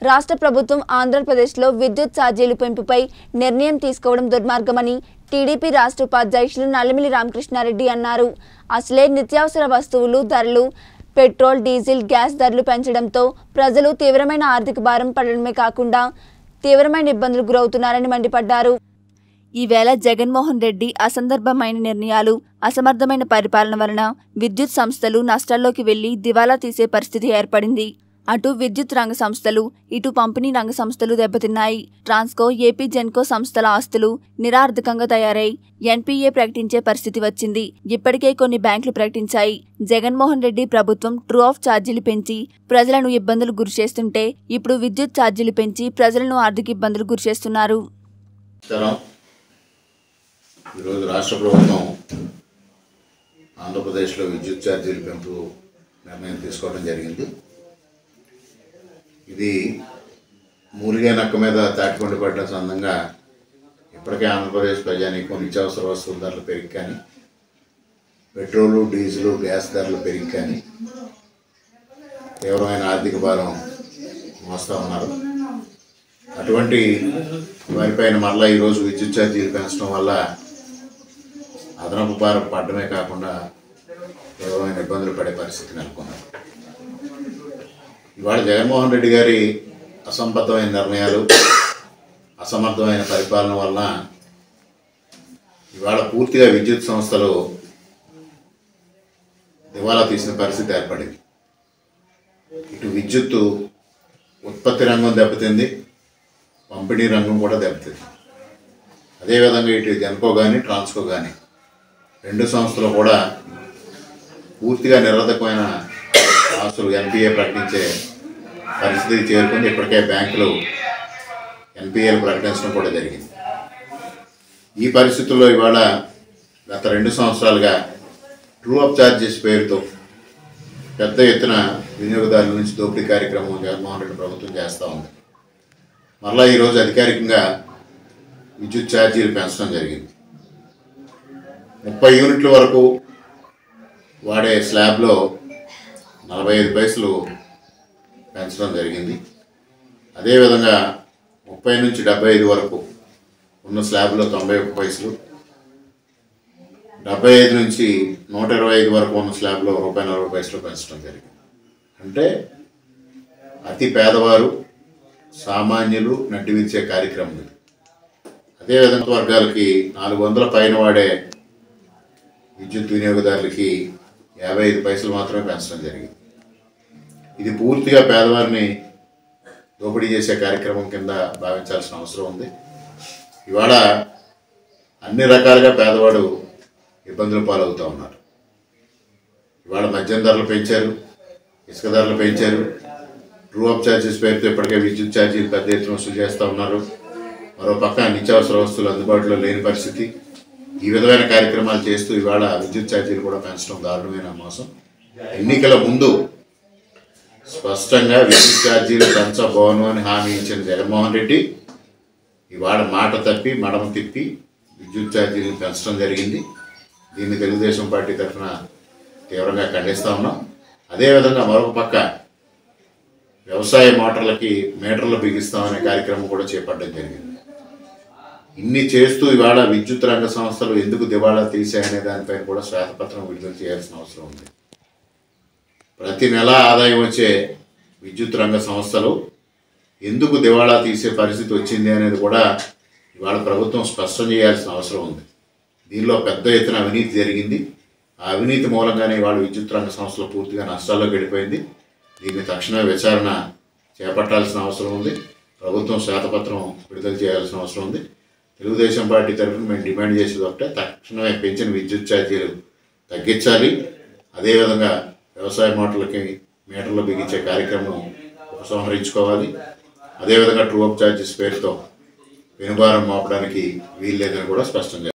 రాష్ట్ర ప్రభుత్వం ఆంధ్రప్రదేశ్లో విద్యుత్ ఛార్జీల పెంపుపై నిర్ణయం తీసుకోవడం దుర్మార్గమని టీడీపీ రాష్ట్ర ఉపాధ్యక్షులు నల్లమిల్లి రామకృష్ణారెడ్డి అన్నారు. అసలే నిత్యావసర వస్తువులు ధరలు, పెట్రోల్, డీజిల్, గ్యాస్ ధరలు పెంచడంతో ప్రజలు తీవ్రమైన ఆర్థిక భారం పడడమే కాకుండా తీవ్రమైన ఇబ్బందులు గురవుతున్నారని మండిపడ్డారు. ఈవేళ జగన్మోహన్ రెడ్డి అసందర్భమైన నిర్ణయాలు, అసమర్థమైన పరిపాలన వలన విద్యుత్ సంస్థలు నష్టాల్లోకి వెళ్లి దివాలా తీసే పరిస్థితి ఏర్పడింది. అటు విద్యుత్ రంగ సంస్థలు, ఇటు పంపిణీ రంగ సంస్థలు దెబ్బతిన్నాయి. ట్రాన్స్కో, ఏపీ జెన్కో సంస్థల ఆస్తులు నిరార్థకంగా తయారై ఎన్పీఏ ప్రకటించే పరిస్థితి వచ్చింది. ఇప్పటికే కొన్ని బ్యాంకులు ప్రకటించాయి. జగన్మోహన్ రెడ్డి ప్రభుత్వం ట్రూ ఆఫ్ ఛార్జీలు పెంచి ప్రజలను ఇబ్బందులు గురిచేస్తుంటే ఇప్పుడు విద్యుత్ ఛార్జీలు పెంచి ప్రజలను ఆర్థిక ఇబ్బందులు గురిచేస్తున్నారు. ఈరోజు రాష్ట్ర ప్రభుత్వం ఆంధ్రప్రదేశ్లో విద్యుత్ ఛార్జీల పెంపు నిర్ణయం తీసుకోవడం జరిగింది. ఇది మూలిగే నక్క మీద తాటిపండు పడ్డ సందంగా ఇప్పటికే ఆంధ్రప్రదేశ్ ప్రజానీకం నిత్యావసర వస్తువుల ధరలు పెరిగి కానీ, పెట్రోలు, డీజిలు, గ్యాస్ ధరలు పెరిగి కానీ తీవ్రమైన ఆర్థిక భారం మోస్తూ ఉన్నారు. అటువంటి వారిపైన మరలా ఈరోజు విద్యుత్ ఛార్జీలు పెంచడం వల్ల అదనపు భారం పడడమే కాకుండా తీవ్రమైన ఇబ్బందులు పడే పరిస్థితి నెలకొంది. ఇవాళ జగన్మోహన్ రెడ్డి గారి అసంబద్ధమైన నిర్ణయాలు, అసమర్థమైన పరిపాలన వలన ఇవాళ పూర్తిగా విద్యుత్ సంస్థలు దివాలా తీసిన పరిస్థితి ఏర్పడింది. ఇటు విద్యుత్తు ఉత్పత్తి రంగం దెబ్బతింది, పంపిణీ రంగం కూడా దెబ్బతింది. అదేవిధంగా ఇటు జెన్కో కానీ, ట్రాన్స్కో కానీ రెండు సంస్థలు కూడా పూర్తిగా నిరర్ధకమైన ఆస్తులు ఎన్పీఏ ప్రకటించే పరిస్థితికి చేరుకుంది. ఇప్పటికే బ్యాంకులు ఎన్పీఏలు ప్రకటించడం కూడా జరిగింది. ఈ పరిస్థితుల్లో ఇవాళ గత 2 సంవత్సరాలుగా ట్రూ ఆఫ్ ఛార్జెస్ పేరుతో పెద్ద ఎత్తున వినియోగదారుల నుంచి దోపిడీ కార్యక్రమం జగన్మోహన్ రెడ్డి ప్రభుత్వం చేస్తూ ఉంది. మరలా ఈరోజు అధికారికంగా విద్యుత్ ఛార్జీలు పెంచడం జరిగింది. 30 యూనిట్ల వరకు వాడే స్లాబ్లో 45 పైసలు పెంచడం జరిగింది. అదేవిధంగా 30 నుంచి 75 వరకు ఉన్న స్లాబ్లో 91 పైసలు, 75 నుంచి 125 వరకు ఉన్న స్లాబ్లో ₹1.40 పెంచడం జరిగింది. అంటే అతి పేదవారు, సామాన్యులు నడ్డి విరిచే కార్యక్రమం ఇది. అదేవిధంగా వర్గాలకి 400 పైన వాడే విద్యుత్ వినియోగదారులకి 55 పైసలు మాత్రమే పెంచడం జరిగింది. ఇది పూర్తిగా పేదవారిని దోపిడీ చేసే కార్యక్రమం కింద భావించాల్సిన అవసరం ఉంది. ఇవాళ అన్ని రకాలుగా పేదవాడు ఇబ్బందులు పాలవుతూ ఉన్నారు. ఇవాళ మద్యం ధరలు పెంచారు, ఇసుక ధరలు పెంచారు, ట్రూ ఆఫ్ ఛార్జెస్ పేరుతో ఇప్పటికే విద్యుత్ ఛార్జీలు పెద్ద ఎత్తున వసూలు చేస్తూ ఉన్నారు. మరో పక్క నిత్యావసర వస్తువులు అందుబాటులో లేని పరిస్థితి. ఈ విధమైన కార్యక్రమాలు చేస్తూ ఇవాళ విద్యుత్ ఛార్జీలు కూడా పెంచడం దారుణమైన మోసం. ఎన్నికల ముందు స్పష్టంగా విద్యుత్ ఛార్జీలు పెంచబోను అని హామీ ఇచ్చిన జగన్మోహన్ రెడ్డి ఇవాళ మాట తప్పి మడమ తిప్పి విద్యుత్ ఛార్జీలు పెంచడం జరిగింది. దీన్ని తెలుగుదేశం పార్టీ తరఫున తీవ్రంగా ఖండిస్తూ ఉన్నాం. అదేవిధంగా మరొక పక్క వ్యవసాయ మోటార్లకి మీటర్లు బిగిస్తామనే కార్యక్రమం కూడా చేపట్టడం జరిగింది. ఇన్ని చేస్తూ ఇవాళ విద్యుత్ రంగ సంస్థలు ఎందుకు దివాళా తీసాయనే దానిపైన కూడా శ్వేతపత్రం విడుదల చేయాల్సిన అవసరం ఉంది. ప్రతి నెల ఆదాయం వచ్చే విద్యుత్ రంగ సంస్థలు ఎందుకు దివాళా తీసే పరిస్థితి వచ్చింది అనేది కూడా ఇవాళ ప్రభుత్వం స్పష్టం చేయాల్సిన అవసరం ఉంది. దీనిలో పెద్ద ఎత్తున అవినీతి జరిగింది. ఆ అవినీతి మూలంగానే ఇవాళ విద్యుత్ రంగ సంస్థలు పూర్తిగా నష్టాల్లోకి వెళ్ళిపోయింది. దీన్ని తక్షణమే విచారణ చేపట్టాల్సిన అవసరం ఉంది. ప్రభుత్వం శ్వేతపత్రం విడుదల చేయాల్సిన అవసరం ఉంది. తెలుగుదేశం పార్టీ తరఫున మేము డిమాండ్ చేసేది ఒకటే, తక్షణమే పెంచిన విద్యుత్ ఛార్జీలు తగ్గించాలి. అదేవిధంగా వ్యవసాయ మోటార్లకి మీటర్లు బిగించే కార్యక్రమం ఉపసంహరించుకోవాలి. అదేవిధంగా ట్రూ ఆఫ్ ఛార్జెస్ పేరుతో పెనుభారం మోపడానికి వీల్లేదని కూడా స్పష్టం చేయాలి.